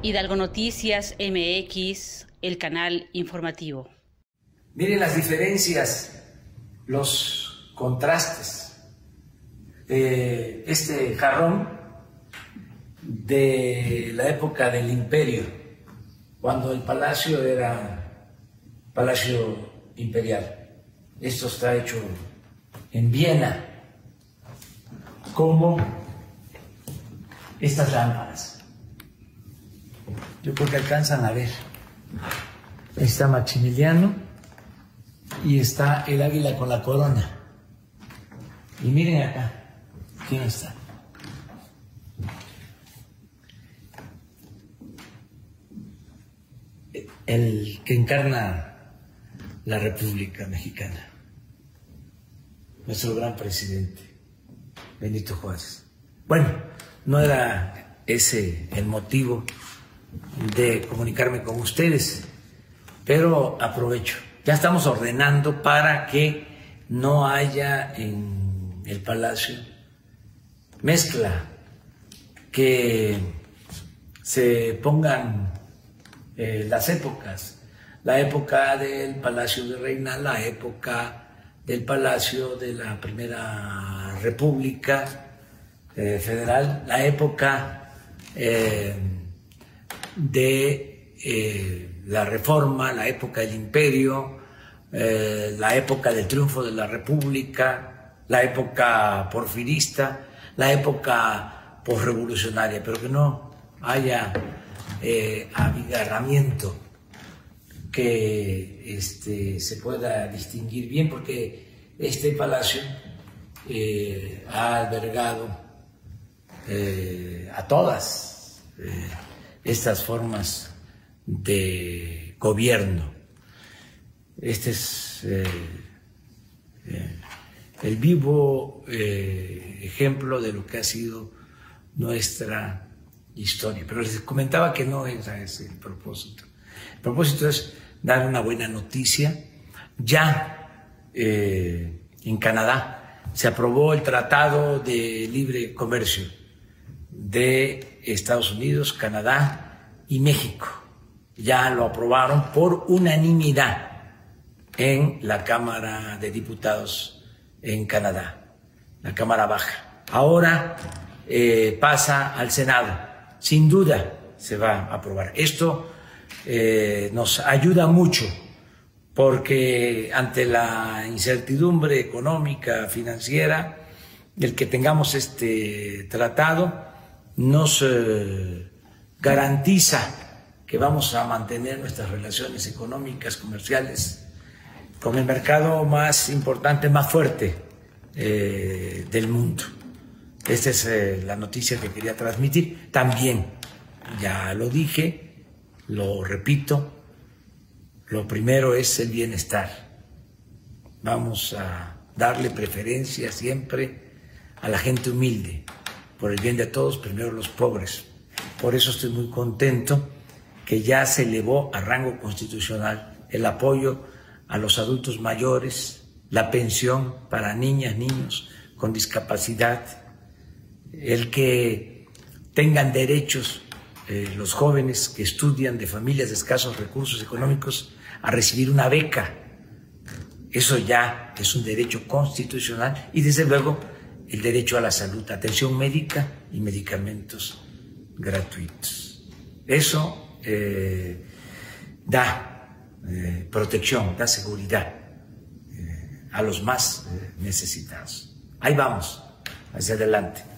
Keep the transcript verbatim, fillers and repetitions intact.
Hidalgo Noticias M X, el canal informativo. Miren las diferencias, los contrastes. Eh, este jarrón de la época del Imperio, cuando el palacio era Palacio Imperial. Esto está hecho en Viena, como estas lámparas. Yo creo que alcanzan a ver. Ahí está Maximiliano y está el águila con la corona. Y miren acá, ¿quién está? El que encarna la República Mexicana, nuestro gran presidente, Benito Juárez. Bueno, no era ese el motivo de comunicarme con ustedes, pero aprovecho. Ya estamos ordenando para que no haya en el Palacio mezcla, que se pongan eh, las épocas, la época del Palacio de Reina, la época del Palacio de la Primera República eh, Federal, la época eh, de eh, la Reforma, la época del Imperio, eh, la época del triunfo de la República, la época porfirista, la época posrevolucionaria, pero que no haya eh, abigarramiento, que este, se pueda distinguir bien, porque este palacio eh, ha albergado eh, a todas eh, estas formas de gobierno. Este es eh, eh, el vivo eh, ejemplo de lo que ha sido nuestra historia. Pero les comentaba que no era ese el propósito. El propósito es dar una buena noticia. Ya eh, en Canadá se aprobó el Tratado de Libre Comercio de Estados Unidos, Canadá y México. Ya lo aprobaron por unanimidad en la Cámara de Diputados en Canadá, la Cámara Baja. Ahora eh, pasa al Senado. Sin duda se va a aprobar. Esto eh, nos ayuda mucho, porque ante la incertidumbre económica, financiera, el que tengamos este tratado nos eh, garantiza que vamos a mantener nuestras relaciones económicas, comerciales, con el mercado más importante, más fuerte eh, del mundo. Esta es eh, la noticia que quería transmitir. También, ya lo dije, lo repito, lo primero es el bienestar. Vamos a darle preferencia siempre a la gente humilde, por el bien de todos, primero los pobres. Por eso estoy muy contento que ya se elevó a rango constitucional el apoyo a los adultos mayores, la pensión para niñas, niños con discapacidad, el que tengan derechos eh, los jóvenes que estudian de familias de escasos recursos económicos a recibir una beca. Eso ya es un derecho constitucional, y desde luego el derecho a la salud, atención médica y medicamentos gratuitos. Eso eh, da eh, protección, da seguridad eh, a los más eh, necesitados. Ahí vamos, hacia adelante.